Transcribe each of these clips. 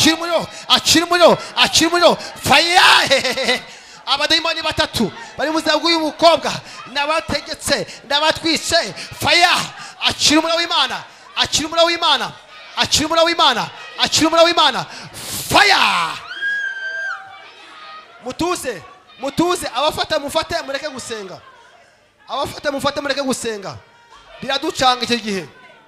akira umuriro, akira umuriro, akira umuriro, fire. Abadayimoni batatu bari mu zabwo y'umukobwa nabategetse ndabatwise, fire. Akira umuriro w'Imana, akira umuriro w'Imana, akira umuriro w'Imana, akira umuriro w'Imana, fire. Mutuze, mutuze, abafata mufate mureke gusenga, abafata mufate mureke gusenga, biraducanga icyo gihe.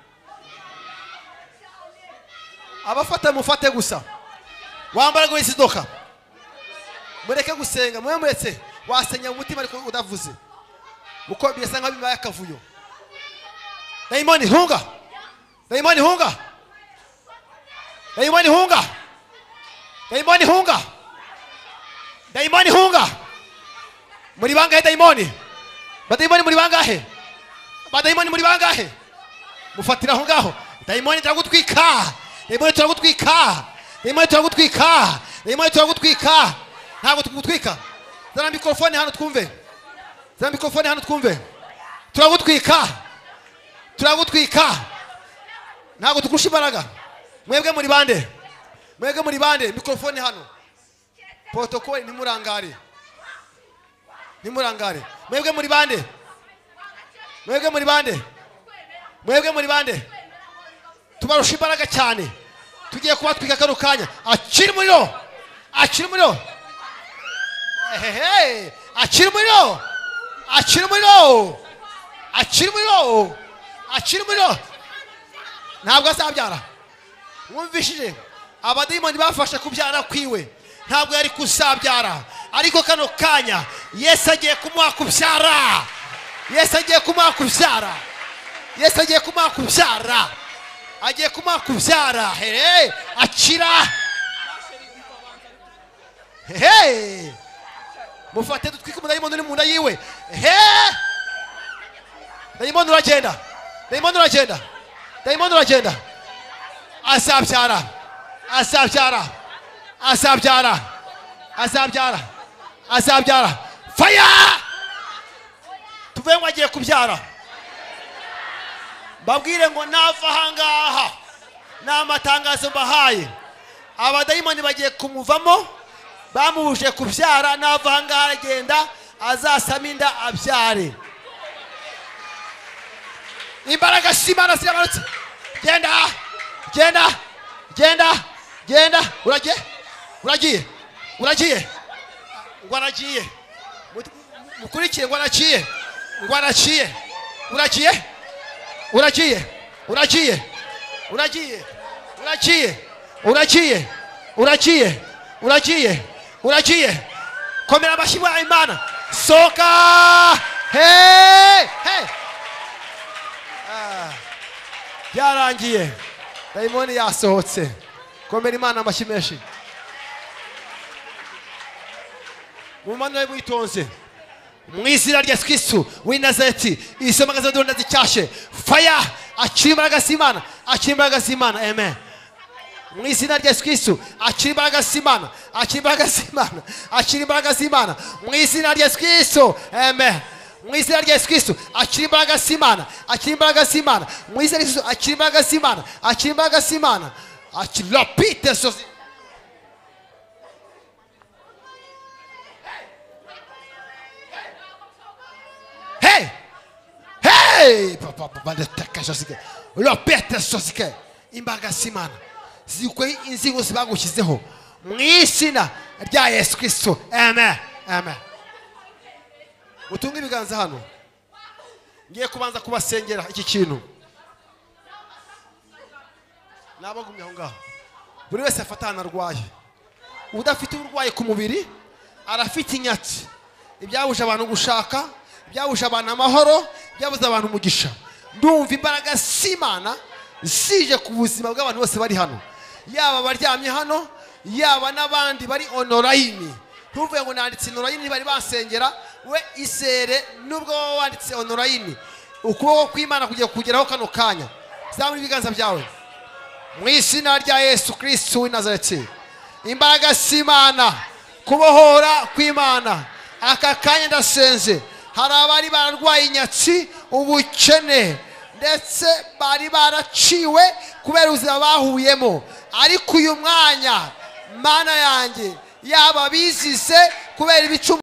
Abafata mufate gusa, wambara ngo isidoka, mureke gusenga, mwe muretse wasenya umutima ariko udavuze, uko birasa nka bibaye akavuyo. Dayimoni hunga, dayimoni hunga, dayimoni hunga, dayimoni hunga, dayimoni hunga. Muri bangahe dayimoni? Badayimoni muri bangahe? Badayimoni muri bangahe? Mufatira aho ngaho. Dayimoni turagutwika, dayimoni turagutwika, dayimoni turagutwika, dayimoni turagutwika. Ntabwo tugutwika. Zana mikrofone hano twumve, zana mikrofone hano twumve. Turagutwika, turagutwika. Ntabwo tukurusha imbaraga. Mwebwe muri bande, mwebwe muri bande, mikrofone hano. Protokoli nimurangare, nimurangare. Mwebwe muri bande, mwebwe muri bande, mwebwe muri bande. Tubarusha imbaraga cyane, tugiye kubatwika kano kanya. Akira umuriro, akira umuriro, hehe, akira umuriro, akira umuriro, akira umuriro, akira umuriro. Ntabwo azabyara. Mwumvishije abadayimoni bafashe kubyara kwiwe, ntabwo yari kuzabyara, ariko kano kanya Yesu agiye kumuha kubyara, Yesu agiye kumuha kubyara, Yesu agiye kumuha kubyara, agiye kumuha kubyara. Hehe, akira, hehe. Mufate dutwike umudayimoni uri mu nda yiwe. Hehe, dayimoni uragenda, dayimoni uragenda, dayimoni uragenda. Azabyara, azabyara, azabyara, azabyara, azabyara. Fire. Tuvuye ngo agiye kubyara. Babwire ngo nava hangaha n'amatangazo bahaye. Abadayimoni bagiye kumuvamo, bamubuje kubyara. Nava hangaha agenda azasama inda abyare. Imbaraga z'Imana ziramanutse. Genda, genda, genda, genda. Uragiye, uragiye, uragiye, ngo aragiye. Mukurikire ngo aragiye, ngo aragiye. Uragiye, uragiye, uragiye, uragiye, uragiye, uragiye, uragiye, uragiye, uragiye. Komera amashyi wa Imana. Soka. Hey, hey. Byarangiye, dayimoni yasohotse. Komera Imana amashyi menshi. Mumano witonze. Mu izina rya Kristo w'i Nazareti, isomagazo ndonda zicyashe. Fire. Akira imbaraga z'Imana, akira imbaraga z'Imana. Amen. Mu izina rya Kristo, akira imbaraga z'Imana, akira imbaraga z'Imana, akira imbaraga z'Imana. Mu izina rya Kristo. Amen. Mu izina rya Kristo, akira imbaraga z'Imana, akira imbaraga z'Imana. Mu izina rya Kristo, akira imbaraga z'Imana, akira imbaraga z'Imana. Akira pite sozi. Hey! Hey! Papa ndeteka sosike. Lo pite sosike. Imbaraga z'Imana. Zikwe inzigo zibagushyizeho. Mu izina rya Yesu Kristo. Amen. Amen. Mutunga ibiganza hano. Ngiye kubanza kubasengera iki kintu. Nabagumye aho ngaho. Buri wese afatana arwaye. Udafite urwaye ku mubiri arafite inyatsi. Ibyabuje abantu gushaka, ibyabuje abantu amahoro, ibyabuze abantu umugisha. Ndumva imbaraga z'Imana zije ku buzima bw'abantu bose bari hano. Yaba baryamye hano, yaba n'abandi bari online. Ntuvuye ngo nanditse online bari basengera, we isere nubwo wanditse online. Ukuboko kw'Imana kugiye kugeraho kano kanya. Zamura ibiganza byawe. Mu izina rya Yesu Kristo w'i Nazareti. Imbaraga z'Imana, kubohora kw'Imana. Aka kanya ndasenze. Hari abari bararwaye inyatsi, ubukene, ndetse bari baraciwe kubera ubuzima bahuyemo. Ariko uyu mwanya mana yanjye yaba bizize kubera ibicumuro